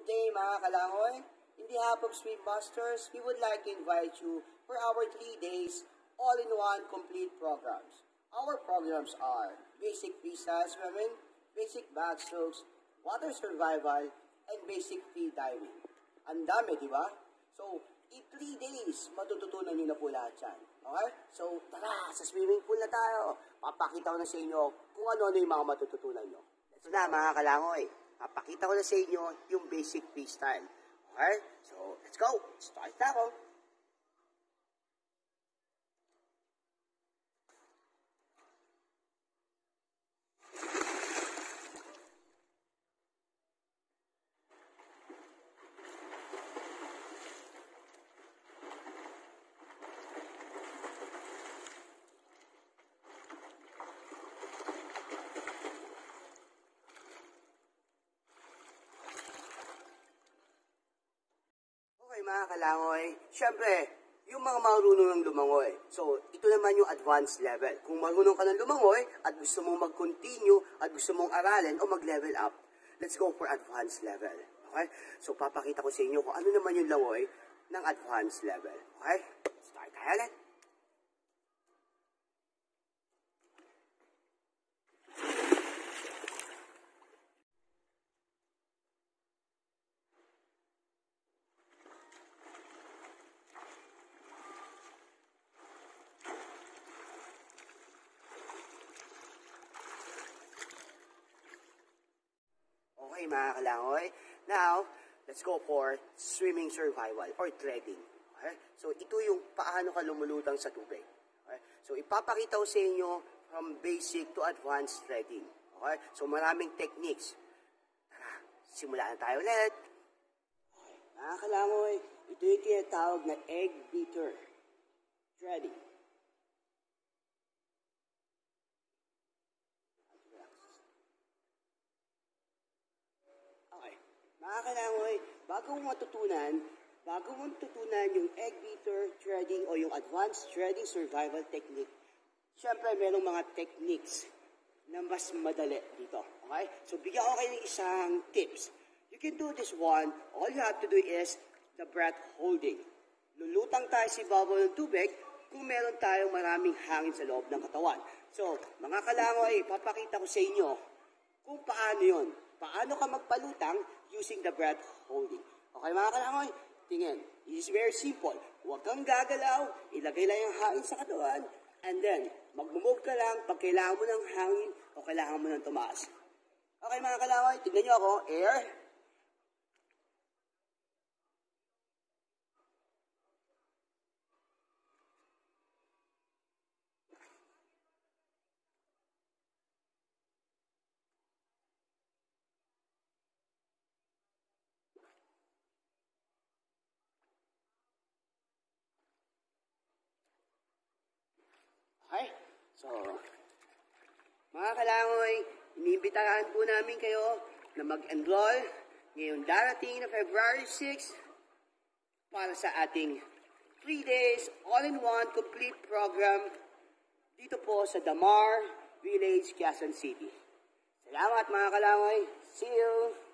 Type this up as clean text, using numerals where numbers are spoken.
Today, mga kalangoy, in behalf of Swim Busters, we would like to invite you for our 3 days all-in-one complete programs. Our programs are basic freestyle swimming, basic backstrokes, water survival, and basic freediving. Ang dami, di ba? So, in 3 days, matututunan nyo na po lahat yan. Okay? So, tara, sa swimming pool na tayo. Papakita ko na sa inyo kung ano-ano yung mga matututunan nyo. Ito na, mga kalangoy. Papakita ko na sa inyo yung basic freestyle. Okay? So, let's go. Start na ako. Mga kalangoy, syempre, yung mga marunong ng lumangoy. So, ito naman yung advanced level. Kung marunong ka ng lumangoy at gusto mong mag-continue at gusto mong aralin o mag-level up, let's go for advanced level. Okay? So, papakita ko sa inyo kung ano naman yung langoy ng advanced level. Okay? Start tayo ulit. Okay, mga kalangoy. Now, let's go for swimming survival or threading. Okay? So, ito yung paano ka lumulutang sa tubig. Okay? So, ipapakita ko sa inyo from basic to advanced threading. Okay? So, maraming techniques. Tara, simulan tayo ulit. Okay, mga kalangoy, ito yung tinatawag na egg beater threading. Mga kalangoy, bago mo matutunan yung egg beater threading o yung advanced threading survival technique, syempre merong mga techniques na mas madali dito. Okay? So, bigyan ko kayo ng isang tips. You can do this one. All you have to do is the breath holding. Lulutang tayo sa ibabaw ng tubig kung meron tayong maraming hangin sa loob ng katawan. So, mga kalangoy, papakita ko sa inyo kung paano yun. Paano ka magpalutang using the breath holding. Okay, mga kalangoy, tingin. This is very simple. Huwag kang gagalaw, ilagay lang yung hangin sa katawan, and then, mag-move ka lang pag kailangan mo ng hangin o kailangan mo ng tumaas. Okay, mga kalangoy, tignan nyo ako. Air. Okay? So, mga kalangoy, iniimbitahan po namin kayo na mag-enroll ngayong darating na February 6 para sa ating 3 days all-in-one complete program dito po sa Damar Village, Quezon City. Salamat mga kalangoy. See you!